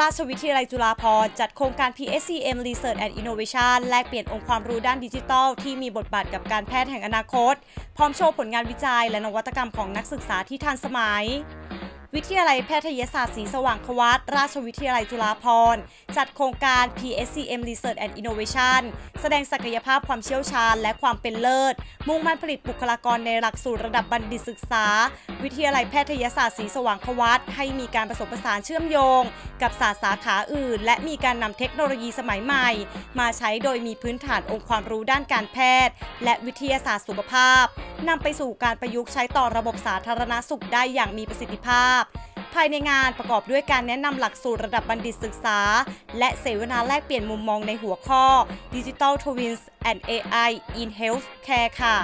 ราชวิทยาลัยจุฬาภรณ์จัดโครงการ PSCM Research and Innovation แลกเปลี่ยนองค์ความรู้ด้านดิจิทัลที่มีบทบาทกับการแพทย์แห่งอนาคตพร้อมโชว์ผลงานวิจัยและนวัตกรรมของนักศึกษาที่ทันสมัยวิทยาลัยแพทยศาสตร์ศรีสว่างควัตราชวิทยาลัยจุฬาภรณ์จัดโครงการ PSCM Research and Innovation แสดงศักยภาพความเชี่ยวชาญและความเป็นเลิศมุ่งมั่นผลิตบุคลากรในหลักสูตรระดับบัณฑิตศึกษาวิทยาลัยแพทยศาสตร์ศรีสว่างควัตให้มีการผสมผสานเชื่อมโยงกับศาสตร์สาขาอื่นและมีการนำเทคโนโลยีสมัยใหม่มาใช้โดยมีพื้นฐานองค์ความรู้ด้านการแพทย์และวิทยาศาสตร์สุขภาพนำไปสู่การประยุกต์ใช้ต่อระบบสาธารณสุขได้อย่างมีประสิทธิภาพภายในงานประกอบด้วยการแนะนำหลักสูตรระดับบัณฑิตศึกษาและเสวนาแลกเปลี่ยนมุมมองในหัวข้อ Digital Twins and AI in Healthcare ค่ะ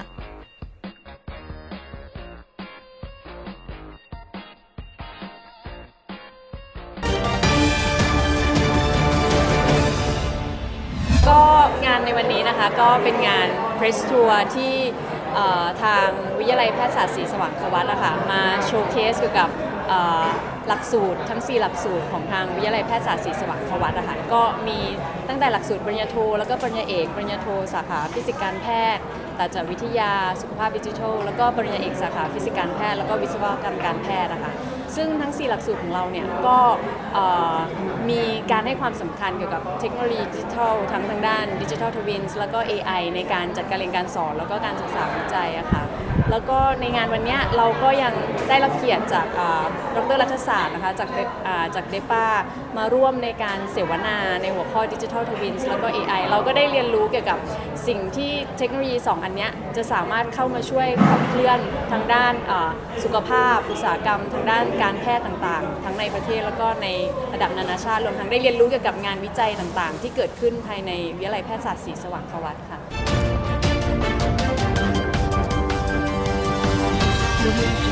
ก็งานในวันนี้นะคะก็เป็นงาน Press Tour ที่ทางวิทยาลัยแพทยศาสตร์ศรีสว่างควัตค่ะมาโชว์เคสเกี่ยวกับหลักสูตรทั้ง4หลักสูตรของทางวิทยาลัยแพทยศาสตร์ศรีสว่างควัตค่ะก็มีตั้งแต่หลักสูตรปริญญาโทแล้วก็ปริญญาเอกปริญญาโทสาขาฟิสิกส์การแพทย์ตาจักวิทยาสุขภาพดิจิทัลแล้วก็ปริญญาเอกสาขาฟิสิกส์การแพทย์แล้วก็วิศวกรรมการแพทย์นะคะซึ่งทั้ง4หลักสูตรของเราเนี่ยก็มีการให้ความสำคัญเกี่ยวกับเทคโนโลยีดิจิทัลทั้งทางด้านดิจิทัลทวินส์แล้วก็ AI ในการจัดการเรียนการสอนแล้วก็การศึกษาวิจัยอะค่ะแล้วก็ในงานวันนี้เราก็ยังได้รับเกียรติจากดร.รัฐศาสตร์นะคะจากเดป้ามาร่วมในการเสวนาในหัวข้อ Digital Twins แล้วก็ AI เราก็ได้เรียนรู้เกี่ยวกับสิ่งที่เทคโนโลยี2อันนี้จะสามารถเข้ามาช่วยขับเคลื่อนทางด้านสุขภาพอุตสาหกรรมทางด้านการแพทย์ต่างๆทั้งในประเทศแล้วก็ในระดับนานาชาติรวมทั้งได้เรียนรู้เกี่ยวกับงานวิจัยต่างๆที่เกิดขึ้นภายในวิทยาลัยแพทยศาสตร์ศรีสว่างควัตค่ะ